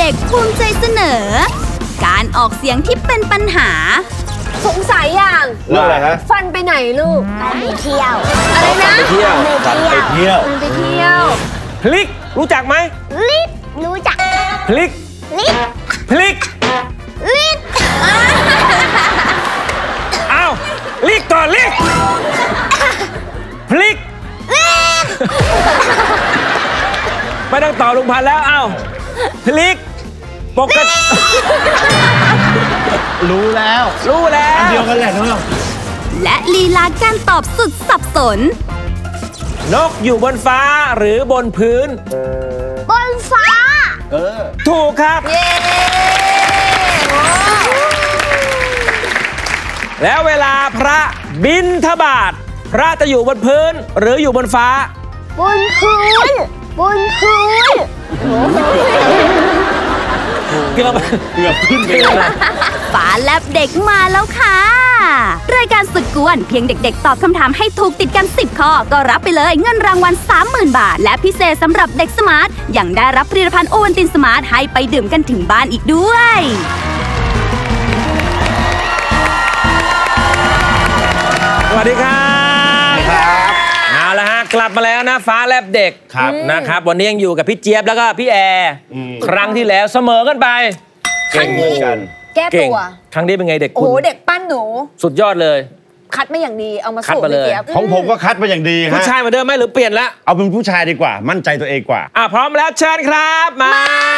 ด็กภูมิใจเสนอการออกเสียงที่เป็นปัญหาสงสัยอย่างเรื่องอะไรฮะฟันไปไหนลูกไปเที่ยวอะไรนะไปเที่ยวฟันไปเที่ยวไปเที่ยวพลิกรู้จักไหมลิกรู้จักพลิกลิกพลิกลิกอ้าวลิกก่อนลิกพลิกไม่ต้องต่อลุงพันแล้วอ้าวพลิกปกติรู้แล้วอันเดียวกันแหละเนาะและลีลาการตอบสุดสับสนนกอยู่บนฟ้าหรือบนพื้นบนฟ้าถูกครับเย้แล้วเวลาพระบิณฑบาตพระจะอยู่บนพื้นหรืออยู่บนฟ้าบนพื้นเกือบขึ้นไปแล้วฝาแลบเด็กมาแล้วค่ะรายการสุดกวนเพียงเด็กๆตอบคำถามให้ถูกติดกัน10ข้อก็รับไปเลยเงินรางวัล 30,000 บาทและพิเศษสำหรับเด็กสมาร์ทยังได้รับผลิตภัณฑ์โอวัลตินสมาร์ทให้ไปดื่มกันถึงบ้านอีกด้วยสวัสดีครับเอาละฮะกลับมาแล้วนะฟ้าแลบเด็กนะครับวันนี้ยังอยู่กับพี่เจี๊ยบแล้วก็พี่แอร์ครั้งที่แล้วเสมอกันไปเก่งเหมือนกันแก้ตัวครั้งนี้เป็นไงเด็กคุณโอ้เด็กปั้นหนูสุดยอดเลยคัดมาอย่างดีเอามาสู้พี่เจี๊ยบของผมก็คัดมาอย่างดีฮะผู้ชายเหมือนเดิมไหมหรือเปลี่ยนแล้วเอาเป็นผู้ชายดีกว่ามั่นใจตัวเองกว่าพร้อมแล้วเชิญครับมา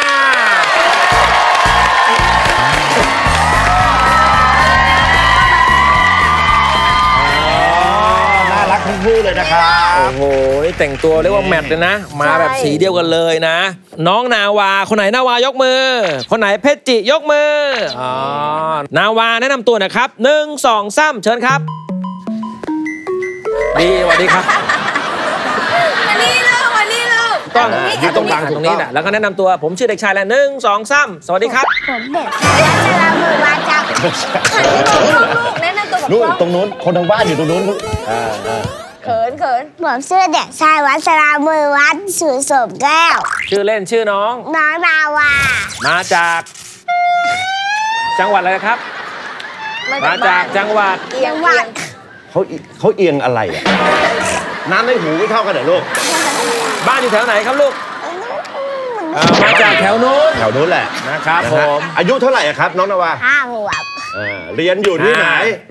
ทั้งคู่เลยนะครับโอ้โหแต่งตัวเรียกว่าแมทเลยนะมาแบบสีเดียวกันเลยนะน้องนาวาคนไหนนาวายกมือคนไหนเพชรจิยกมือนาวาแนะนำตัวนะครับ1 2 3เชิญครับดีสวัสดีครับวันนี้ลูกต้องอยู่ตรงกลางตรงนี้นะแล้วก็แนะนำตัวผมชื่อเด็กชายแล้ว1 2 3สวัสดีครับผมเด็กชายมือมาจากลูกแนะนำตัวกับลูกตรงนู้นคนทางบ้านอยู่ตรงนู้นเขินผมชื่อเด็กชายวัชรามือวัดสุสมแก้วชื่อเล่นชื่อน้องนาวามาจากจังหวัดอะไรครับมาจากจังหวัดเขาเอียงอะไรอ่ะน้ำในหูไม่เท่ากันเหรอลูกบ้านอยู่แถวไหนครับลูกมาจากแถวนู้นแหละนะครับผมอายุเท่าไหร่ครับน้องนาวา 5 ขวบเรียนอยู่ที่ไหน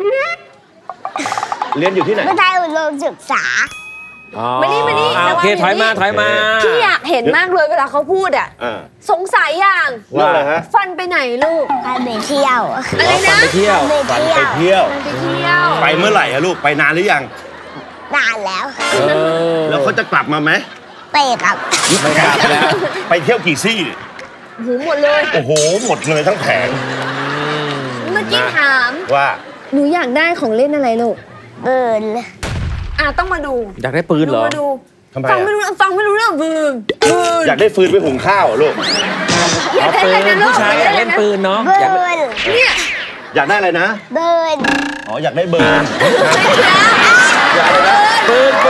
เรียนอยู่ที่ไหนวิทยาลัยศึกษามานี่โอเคถอยมาพี่อยากเห็นมากเลยเวลาเขาพูดอ่ะสงสัยอย่างว่าอะไรฮะฟันไปไหนลูกไปเที่ยวอะไรนะไปเที่ยวไปเมื่อไหร่อะลูกไปนานหรือยังนานแล้วแล้วเขาจะกลับมาไหมไปครับไม่กลับแล้วไปเที่ยวกี่ซี่หมดเลยโอ้โหหมดเลยทั้งแผงเมื่อกี้ถามว่าหนูอยากได้ของเล่นอะไรลูกปืนต้องมาดูอยากได้ปืนเหรอฟังไม่รู้เรื่องปืนอยากได้ฟืนไปหุงข้าวลูกอยากได้อะไรนะลูกผู้ชายอยากเล่นปืนเนาะเนี่ยอยากได้อะไรนะเบิร์นอยากได้เบิร์นอยากได้ปืน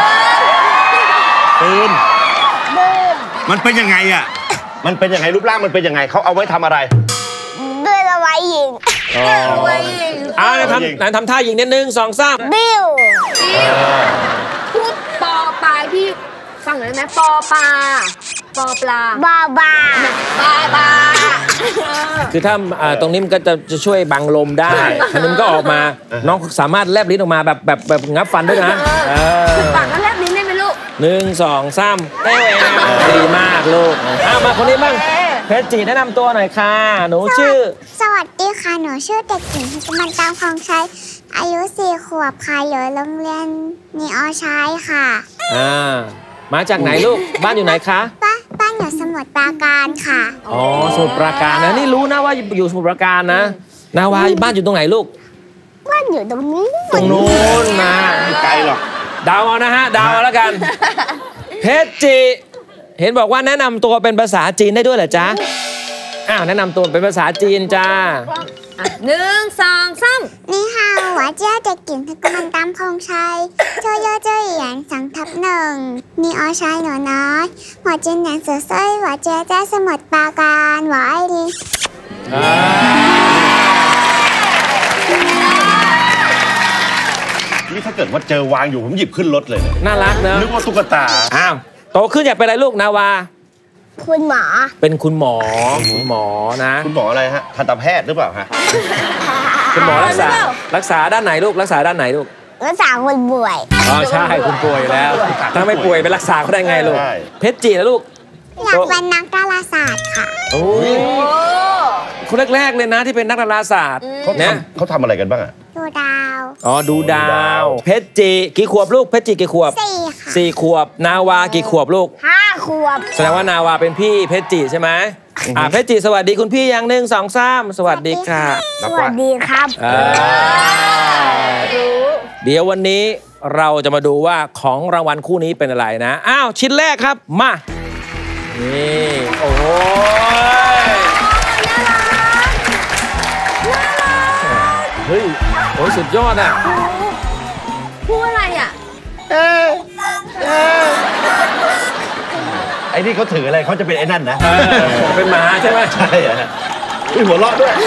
มันเป็นยังไงอ่ะมันเป็นยังไงรูปร่างมันเป็นยังไงเขาเอาไว้ทำอะไรเบิร์นเอาไว้ยิงทำท่ายิงนิดนึง2 3 บิ้วพูดปอปลาพี่ฟังหน่อยได้ไหมปอปลาบาคือถ้าตรงนี้มันก็จะช่วยบังลมได้อันนี้มันก็ออกมาน้องสามารถแลบลิ้นออกมาแบบงับฟันด้วยนะปากก็แลบลิ้นได้ไหมลูก 1 2 3ดีมากลูกมาคนนี้บ้างเพชรจีแนะนำตัวหน่อยค่ะหนูชื่อสวัสดีค่ะหนูชื่อเด็กหญิงธิมันตามคลองชัยอายุ4 ขวบค่ะอยู่โรงเรียนนิอชัยค่ะมาจากไหนลูกบ้านอยู่ไหนคะบ้านอยู่สมุทรปราการค่ะสมุทรปราการนะนี่รู้นะว่าอยู่สมุทรปราการนะนาวาบ้านอยู่ตรงไหนลูกบ้านอยู่ตรงนี้ตรงนู้นมาไม่ไกลหรอกดาวเอานะฮะดาวเอาแล้วกันเพชรจีเห็นบอกว่าแนะนำตัวเป็นภาษาจีนได้ด้วยเหรอจ๊ะแนะนำตัวเป็นภาษาจีนจ้า 1 2 3 นี่ค่ะ我叫เด็กหญิงธิมันตามคงชัยชื่อเย่อเจี้ยนสังทบ1นีออชายหนูน้อยหัวจินแหนงเสือสร้อยหัวเจ๊แจ้สมุทรปราการหัวไอรีนี่ถ้าเกิดว่าเจอวางอยู่ผมหยิบขึ้นรถเลยเนี่ยน่ารักเนอะนึกว่าตุ๊กตาอ้าวโตขึ้นอยากเป็นอะไรลูกนาวาคุณหมอเป็นคุณหมอนะคุณหมออะไรฮะทันตแพทย์หรือเปล่าฮะคุณหมอรักษาด้านไหนลูกรักษาด้านไหนลูกรักษาคนป่วยอ๋อใช่คุณป่วยแล้วถ้าไม่ป่วยไปรักษาเขาได้ไงลูกใช่เพชรจีนะลูกอยากเป็นนักดาราศาสตร์ค่ะโอ้ยคนแรกๆเลยนะที่เป็นนักดาราศาสตร์เขาทำอะไรกันบ้างอะดูดาวอ๋อดูดาวเพชรจีกี่ขวบลูกเพชรจีกี่ขวบ 4 ค่ะ 4 ขวบนาวากี่ขวบลูก 5 ขวบแสดงว่านาวาเป็นพี่เพชรจีใช่ไหมเพชรจีสวัสดีคุณพี่อย่าง1 2 3สวัสดีค่ะสวัสดีครับเดี๋ยววันนี้เราจะมาดูว่าของรางวัลคู่นี้เป็นอะไรนะอ้าวชิ้นแรกครับมานี่โอ้ยเฮ้ยโอ้ยสุดยอดอ่ะพูดอะไรอ่ะไอ้นี่เขาถืออะไรเขาจะเป็นไอ้นั่นนะเป็นหมาใช่ไหมใช่ฮะอุ้ยหัวเราะด้วย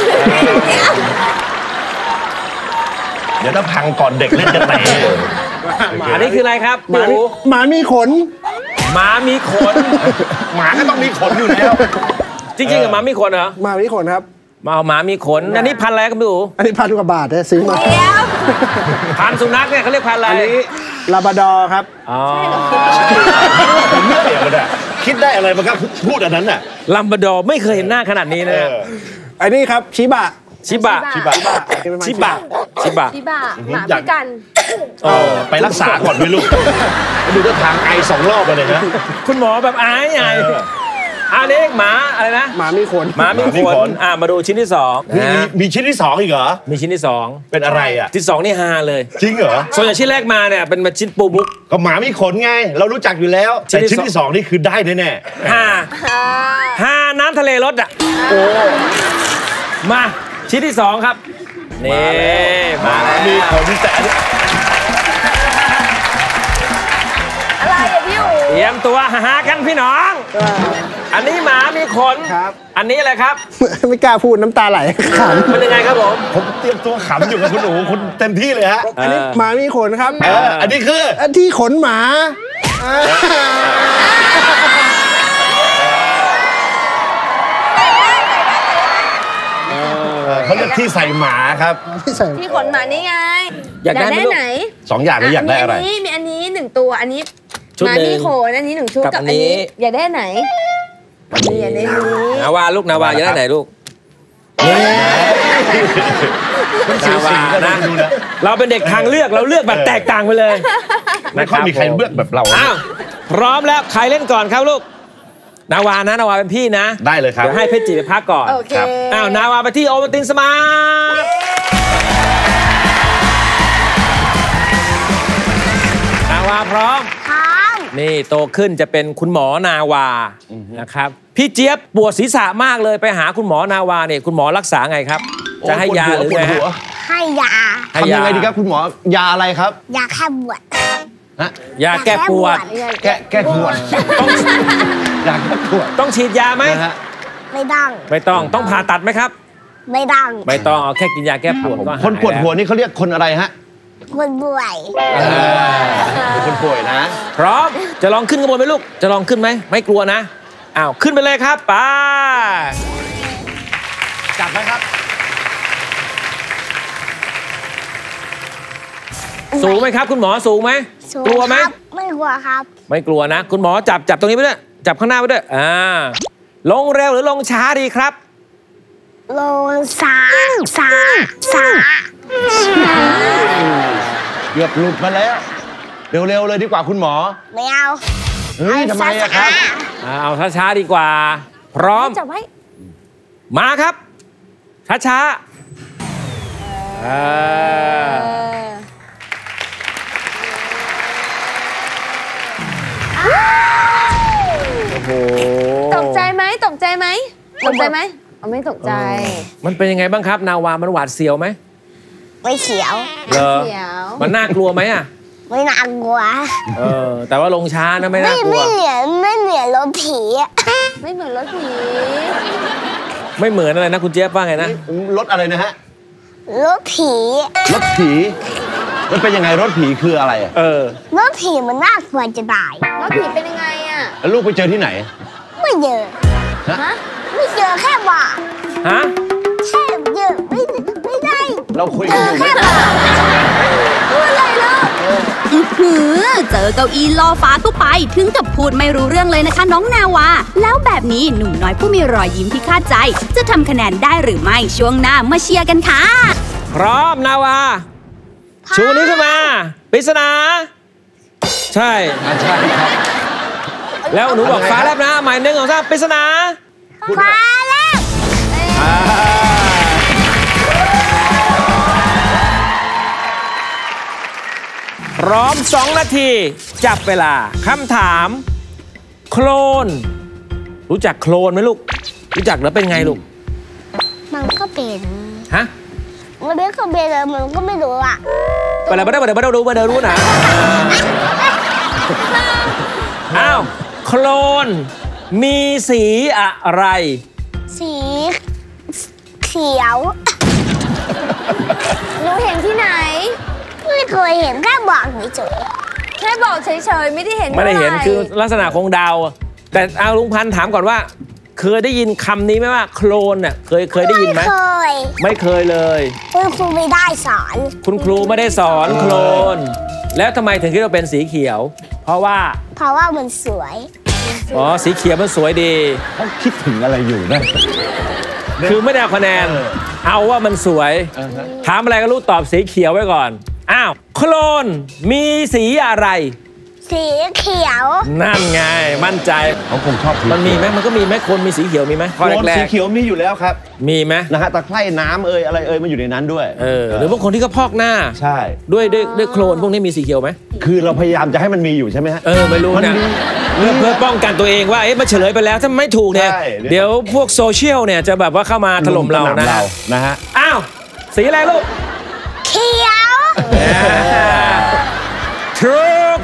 เดี๋ยวถ้าพังก่อนเด็กเล่นจะเตะอันนี้คืออะไรครับหมามีขนหมามีขนหมาก็ต้องมีขนอยู่แล้วจริงๆกับหมามีขนเหรอหมามีขนครับมาเอาหมามีขนอันนี้พันธุ์อะไรครับพี่อู๋อันนี้1,000 กว่าบาทเนี่ยซื้อมาพันธุ์สุนัขเนี่ยเขาเรียกพันธุ์อะไรอันนี้ลาบราดอร์ครับอ๋อผมไม่เกี่ยวกันอะคิดได้อะไรมันก็พูดอันนั้นน่ะลัมบาดอร์ไม่เคยเห็นหน้าขนาดนี้นะอันนี้ครับชิบะชิบะชิบะชิบะชิบะพี่บ้าหมาพี่กันไปรักษาก่อนไหมลูกดูท่าทางไอ2 รอบเลยนะคุณหมอแบบอายไงอันนี้หมาอะไรนะหมามีขนหมามีขนมาดูชิ้นที่2 มีชิ้นที่ 2อีกเหรอมีชิ้นที่2 เป็นอะไรอ่ะที่2นี่ฮาเลยจริงเหรอส่วนใหญ่ชิ้นแรกมาเนี่ยเป็นชิ้นปูบุ๊กก็หมามีขนไง เรารู้จักอยู่แล้ว แต่ชิ้นที่ 2นี่คือได้แน่ฮาน้ำทะเลรสอ่ะโอ้มาชิ้นที่2ครับนี่มาแล้วมีขนแต่อะไรอ่ะพี่อู๋เตรียมตัวหากันพี่น้อง อันนี้หมามีขนครับอันนี้อะไรครับไม่กล้าพูดน้ำตาไหลขมันยังไงครับผมผมเตรียมตัวขำอยู่กับคุณหนูคุณเต็มที่เลยฮะำอันนี้หมามีขนครับอันนี้คืออันที่ขนหมาเขาเรียกที่ใส่หมาครับที่ใส่พี่ขนหมานี่ไงอยากได้ไหมลูกไหน 2 อย่างนี้อยากได้อะไรมีอันนี้1 ตัวอันนี้ชุดหมาหนึ่งมีขนอันนี้1 ชุดกับกับอัอันนนี้นี้อยากได้ไหนอยากได้นี้นาวาลูกนาวาจะได้ไหนลูกนาวานะเราเป็นเด็กทางเลือกเราเลือกแบบแตกต่างไปเลยไม่ค่อยมีใครเลือกแบบเราอ้าวพร้อมแล้วใครเล่นก่อนครับลูกนาวานะนาวาเป็นพี่นะได้เลยครับเดี๋ยวให้เพชรจีไปพักก่อนโอเคอ้าวนาวาไปที่โอวัลตินสมาร์ทนาวาพร้อมพร้อมนี่โตขึ้นจะเป็นคุณหมอนาวานะครับพี่เจี๊ยบปวดศีรษะมากเลยไปหาคุณหมอนาวาเนี่ยคุณหมอรักษาไงครับ จะให้ยาหรือไงฮะให้ยาให้ทำยังไงดีครับคุณหมอยาอะไรครับยาแค่บวชยาแก้ปวดแก้ปวดยาแก้ปวดต้องฉีดยาไหมนะฮะไม่ต้องไม่ต้องผ่าตัดไหมครับไม่ต้องไม่ต้องเอาแค่กินยาแก้ปวดก็หายคนปวดหัวนี่เขาเรียกคนอะไรฮะคนป่วยคนป่วยนะพร้อมจะลองขึ้นข้างบนไหมลูกจะลองขึ้นไหมไม่กลัวนะอ้าวขึ้นไปเลยครับไปจับไหมครับสูงไหมครับ คุณหมอสูงไหมสูงกลัวไหมครับไม่กลัวครับไม่กลัวนะ คุณหมอจับตรงนี้ไปด้วยจับข้างหน้าไปด้วยลงเร็วหรือลงช้าดีครับลงสาเกือบหลุดมาแล้ว เร็วๆเลยดีกว่าคุณหมอไม่เอาเฮ้ยทำไมอะครับเอาช้าๆดีกว่า พร้อมจับไว้มาครับช้าโอ้โหตกใจไหมตกใจไหมตกใจไหมไม่ตกใจมันเป็นยังไงบ้างครับ นาวามันหวาดเสียวไหมไม่เขียวเหรอเขียวมันน่ากลัวไหมอ่ะไม่น่ากลัวแต่ว่าลงช้านะไม่น่ากลัวไม่เหมือนรถผีไม่เหมือนรถผีไม่เหมือนอะไรนะคุณเจี๊ยบว่าไงนะรถอะไรนะฮะรถผีรถผีมันเป็นยังไงรถผีคืออะไรอ่ะรถผีมันน่ากลัวจะตายรถผีเป็นยังไงอ่ะแล้วลูกไปเจอที่ไหนไม่เจอฮะไม่เจอแค่บ่าฮะแค่เจอไม่ได้เราคุยกันอยู่ไหมพูดอะไรล่ะเจอเก้าอี้ล่อฟ้าเข้าไปถึงกับพูดไม่รู้เรื่องเลยนะคะน้องนาวาแล้วแบบนี้หนุ่มน้อยผู้มีรอยยิ้มที่คาดใจจะทำคะแนนได้หรือไม่ช่วงหน้ามาเชียร์กันค่ะพร้อมนาวาชูนี้วขึ้นมาปริศนาใช่ใช่ครับแล้วหนูบอกฟ้าแลบนะหมายหนึ่งของท่านปริศนาฟ้าแลบพร้อม2 นาทีจับเวลาคำถามโคลนรู้จักโคลนไหมลูกรู้จักแล้วเป็นไงลูกมันก็เป็นฮะมันไม่ก็เป็นเลยมันก็ไม่รู้อ่ะไปเลยไม่ได้รู้นะอ้าวโคลนมีสีอะไรสีเขียวหนูเห็นที่ไหนไม่เคยเห็นแค่บอกเฉยแค่บอกเฉยๆไม่ได้เห็นไม่ได้เห็นท่าหร่คือลักษณะของดาว แต่เอาลุงพันธ์ถามก่อนว่า เคยได้ยินคำนี้ไหมว่าโคลนน่ะเคยได้ยินไหมเคยไม่เคยเลยคุณครูไม่ได้สอนคุณครูไม่ได้สอนโคลน แล้วทำไมถึงคิดว่าเป็นสีเขียว เพราะว่าเพราะว่ามันสวยอ๋อสีเขียวมันสวยดีเขาคิดถึงอะไรอยู่นะคือไม่ได้เอาคะแนน เอาว่ามันสวย ถามอะไรก็รู้ตอบสีเขียวไว้ก่อน อ้าวโคลนมีสีอะไรสีเขียวนั่นไงมั่นใจเขาคงชอบมันมีไหมมันก็มีไหมคนมีสีเขียวมีไหมข้อโคลนแรสีกเขียวมีอยู่แล้วครับๆมีไหมนะฮะตะไคร่น้ำอะไรมันอยู่ในนั้นด้วยหรือบางคนที่เขาพอกหน้าใช่ด้วยโคลนพวกนี้มีสีเขียวไหมคือเราพยายามจะให้มันมีอยู่ใช่ไหมฮะไม่รู้มันนะมีเพื่อป้องกันตัวเองว่ามาเฉลยไปแล้วถ้าไม่ถูกเนี่ยใช่เดี๋ยวพวกโซเชียลเนี่ยจะแบบว่าเข้ามาถล่มเรานะนะฮะอ้าวสีอะไรลูกเขียวถูก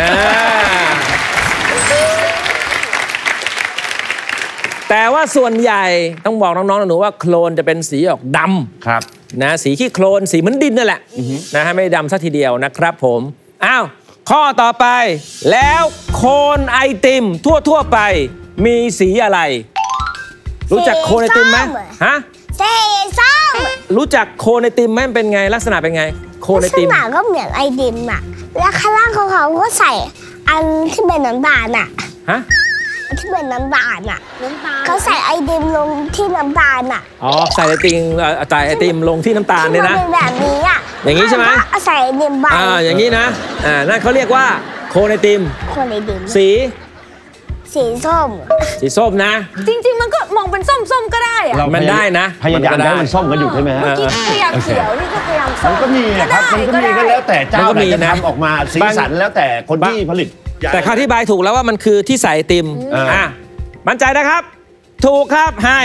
แต่ว่าส่วนใหญ่ต้องบอกน้องๆหนูว่าโคลนจะเป็นสีออกดำครับนะสีขี้โคลนสีเหมือนดินนั่นแหละนะฮะไม่ดำซะทีเดียวนะครับผมอ้าวข้อต่อไปแล้วโคนไอติมทั่วไปมีสีอะไร รู้จักโคนไอติมไหมฮะสีส้มรู้จักโคนไอติมไหมเป็นไงลักษณะเป็นไงโคนไอติมลักษณะก็เหมือนไอติมอ่ะแล้วข้างล่างของเขาก็ใส่อันที่เป็นน้ำตาลอ่ะฮะที่เป็นน้ำตาลอ่ะน้ำตาลเขาใส่ไอติมลงที่น้ำตาลอ่ะอ๋อใส่ไอติมใส่ไอติมลงที่น้ำตาลเนี่ยนะที่มัเป็นแบบนี้อ่ะอย่างนี้ใช่ไหมเอาใส่ไอติมไปอย่างนี้นะนั่นเขาเรียกว่าโคนไอติมคนไอติมสีสีส้มสีส้มนะจริงๆมันก็มองเป็นส้มๆก็ได้อะมันได้นะพยายามให้มันส้มกันอยู่ใช่ไหมฮะเมื่อกี้พยายามเขียวนี่ก็พยายามส้มัมนก็มีนะครับมันก็มีก็แล้วแต่เจ้ามันก็ไหนมีจะนะทำออกมาสีสันแล้วแต่คนที่ผลิตแต่เขาอธิบายถูกแล้วว่ามันคือที่ใส่ไอติมมั่นใจนะครับ ถูกครับให้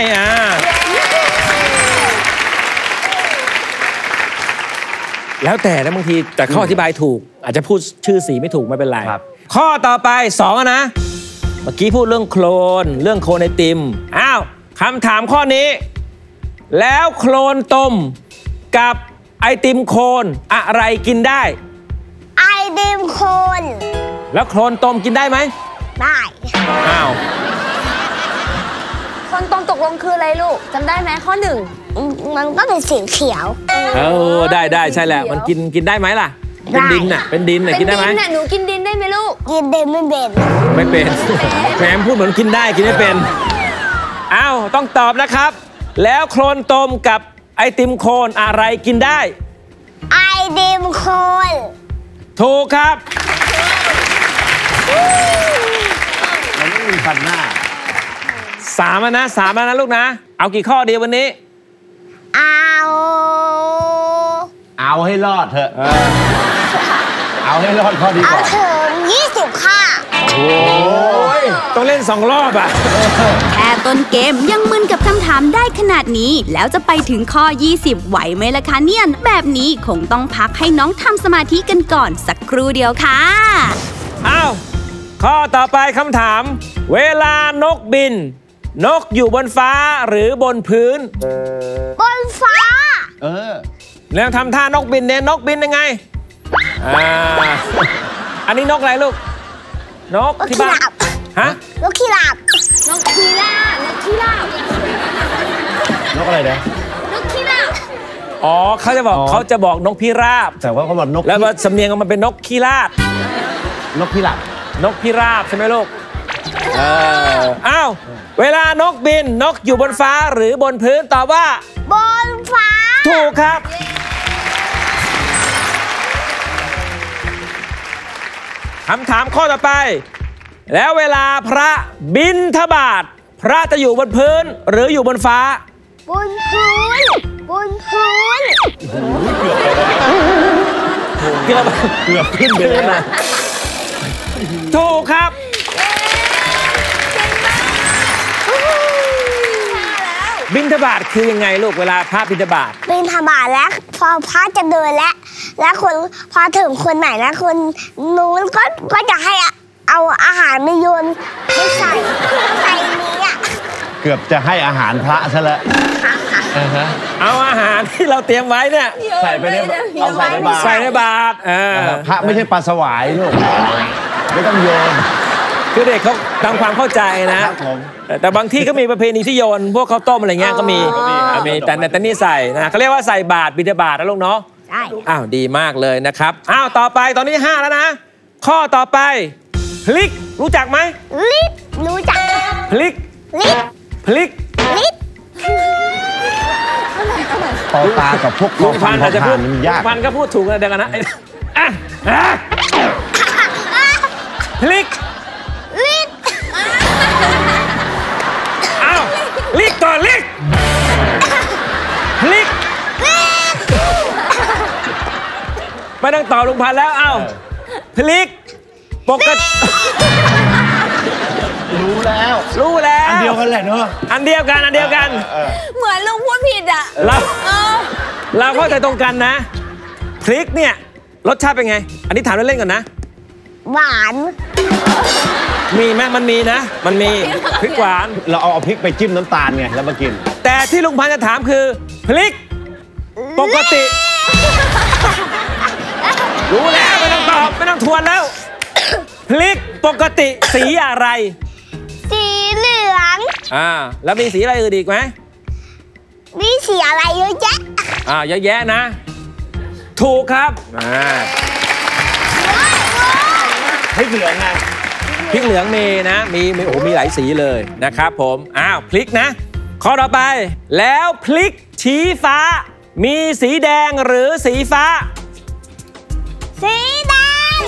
แล้วแต่นะบางทีแต่ข้ออธิบายถูก อาจจะพูดชื่อสีไม่ถูกไม่เป็นไรครับข้อต่อไป2นะเมื่อกี้พูดเรื่องโคลนเรื่องโคลนไอติมอ้าวคำถามข้อนี้ แล้วโคลนต้มกับไอติมโคนอะไรกินได้ไอติมโคนแล้วโคลนต้มกินได้ไหมได้อ้าวคนตรงตกลงคืออะไรลูกจำได้ไหมข้อหนึ่งมันก็เป็นสีเขียวได้ใช่แหละมันกินได้ไหมล่ะเป็นดินน่ะเป็นดินน่ะเป็นกินได้ดิไหมนน่ะหนูกินดินได้ไหมลูกกินเด่นไม่เป็นไม่เป็นแหมพูดเหมือนกินได้กินไม่เป็นอ้าวต้องตอบนะครับ แล้วโคลนต้มกับไอติมโคนอะไรกินได้ไอติมโคนถูกครับมันไม่มีฟันหน้า 3แล้วนะลูกนะ เอากี่ข้อดีวันนี้เอาให้รอดเถอะ เอาให้รอดข้อดีเอาก่อนถึง20 ค่ะโอ้ยต้องเล่น2 รอบอ่ะแค่ต้นเกมยังมึนกับคำถามได้ขนาดนี้แล้วจะไปถึงข้อ 20 ไหวไหมล่ะคะเนี่ยแบบนี้คงต้องพักให้น้องทำสมาธิกันก่อนสักครู่เดียวค่ะอ้าว ข้อต่อไปคำถาม เวลานกบิน นกอยู่บนฟ้าหรือบนพื้นบนฟ้าแล้วทำท่านกบินเนี่ยนกบินยังไงอันนี้นกอะไรลูก นกที่บ้านฮะนกขี้หลาบนกพิราบนกพิราบนกอะไรนะนกพิราบอ๋อเขาจะบอกนกพิราบแต่ว่าเขาบอกนกแล้วสำเนียงมันเป็นนกขี้ราดนกพิราบนกพิราบใช่ไหมลูกอ้าว เวลานกบินนกอยู่บนฟ้าหรือบนพื้นตอบว่าบนฟ้าถูกครับ คำถามข้อต่อไป แล้วเวลาพระบิณฑบาตพระจะอยู่บนพื้นหรืออยู่บนฟ้าบนพื้น บนพื้นเกือบขึ้นไปแล้วนะถูกครับ บิณฑบาตคือยังไงลูกเวลาพระบิณฑบาตบิณฑบาตแล้วพอพระจะเดินแล้วคนพอถึงคนไหนแล้วคนนู้นก็จะให้เอาอาหารมาโยนให้ใส่นี้อ่ะเกือบจะให้อาหารพระซะแล้วเอาอาหารที่เราเตรียมไว้เนี่ยใส่ไปในเอาใส่ในบาตรใส่ในบาตรพระไม่ใช่ปลาสวายลูกไม่ต้องโยนคือเด็กเขาทำความเข้าใจนะครับผมแต่บางที่ก็มีประเพณีที่โยนพวกข้าวต้มอะไรเงี้ยก็มีแต่นี่ใส่นะเขาเรียกว่าใส่บาตรบิณฑบาตนะลูกเนาะใช่อ้าวดีมากเลยนะครับอ้าวต่อไปตอนนี้5แล้วนะข้อต่อไปพลิกรู้จักไหมลิฟรู้จักพลิกลิฟพลิกลิฟปอตากับพวกลุงพันธุ์อาจจะพูดมันลุยาง กพันธุ์ก็พูดถูกนะเดี๋ยวกันนะพลิกลิฟอ้าวลิกก่อนลิกพลิกไม่ต้องตอบลุงพันธุ์แล้วอ้าวพลิกปกติรู้แล้วรู้แล้วอันเดียวกันแหละเนอะอันเดียวกันเหมือนลุงพูดผิดอ่ะเราเข้าใจตรงกันนะพริกเนี่ยรสชาติเป็นไง อันนี้ถามเล่นๆก่อนนะหวานมีไหมมันมีนะ มันมีพริกหวานเราเอาพริกไปจิ้มน้ำตาลไงแล้วมากินแต่ที่ลุงพันธุ์จะถามคือพริกปกติ รู้แล้วไม่ต้องตอบไม่ต้องทวนแล้วพริกปกติสีอะไรสีเหลืองแล้วมีสีอะไรอื่นอีกไหมมีสีอะไรเยอะแยะเยอะแยะนะ ถูกครับพริกเหลืองไงพริกเหลืองมีนะมีโอ้มีหลายสีเลยนะครับผมพริกนะข้อต่อไปแล้วพริกชี้ฟ้ามีสีแดงหรือสีฟ้าสีแดง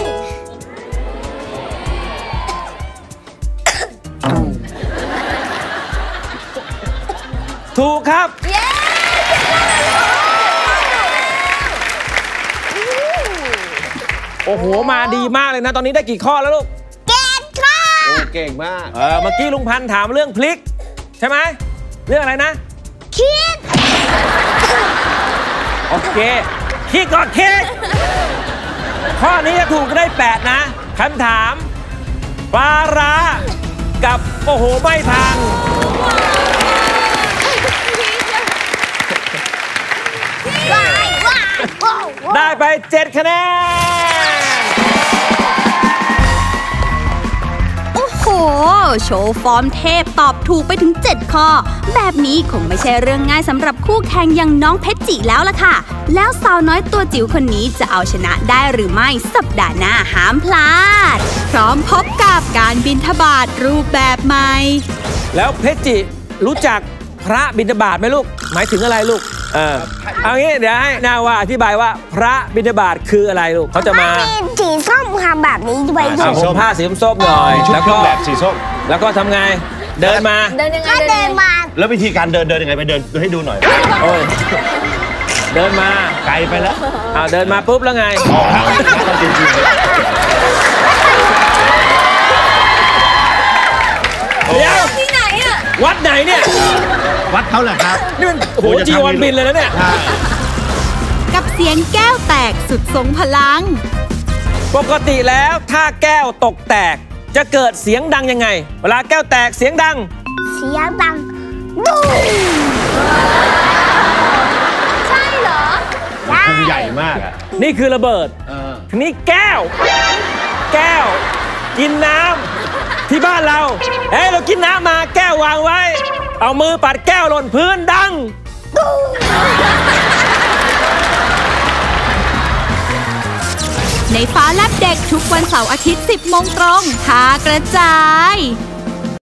ถูกครับโอ้โหมาดีมากเลยนะตอนนี้ได้กี่ข้อแล้วลูกเก่งค่ะโอ้เก่งมากเมื่อกี้ลุงพันธ์ถามเรื่องพริกใช่ไหมเรื่องอะไรนะคิดโอเคคิดก่อนคิดข้อนี้จะถูกได้8นะคำถามปลาร้ากับโอ้โหไม่ทางได้ไป7คะแนนโอ้โหโชว์ฟอร์มเทพตอบถูกไปถึง 7 ข้อ แบบนี้คงไม่ใช่เรื่องง่ายสำหรับคู่แข่งอย่างน้องเพชรจิแล้วล่ะค่ะ แล้วสาวน้อยตัวจิ๋วคนนี้จะเอาชนะได้หรือไม่สัปดาห์หน้าห้ามพลาด พร้อมพบกับการบิณฑบาตรูปแบบใหม่แล้วเพชรจิรู้จักพระบิณฑบาตไหมลูกหมายถึงอะไรลูกเอางี้เดี๋ยวให้นาวาอธิบายว่าพระบิณฑบาตคืออะไรลูกเขาจะมาสีส้มทำแบบนี้ด้วยด้ผมผ้าสีส้มหน่อยชุดแล้วเครื่ก็องแบบสีส้มแล้วก็ทำไงเดินมาเดินยังไงถ้าเดินมาแล้ววิธีการเดินยังไงไปเดินให้ดูหน่อยโอ้ยเดินมาไกลไปแล้วเดินมาปุ๊บแล้วไงเขาแหละครับนี่มันโอ้โหจีวอนบินเลยนะเนี่ยกับเสียงแก้วแตกสุดทรงพลังปกติแล้วถ้าแก้วตกแตกจะเกิดเสียงดังยังไง เวลาแก้วแตกเสียงดังเสียงดังดูใช่เหรอได้ใหญ่มากอ่ะนี่คือระเบิดทีนี้แก้ว กินน้ำที่บ้านเราเรากินน้ำมาแก้ววางไว้ เอามือปัดแก้วหล่นพื้นดังในฟ้าแลบเด็กทุกวันเสาร์อาทิตย์ 10 โมงตรงทากระจาย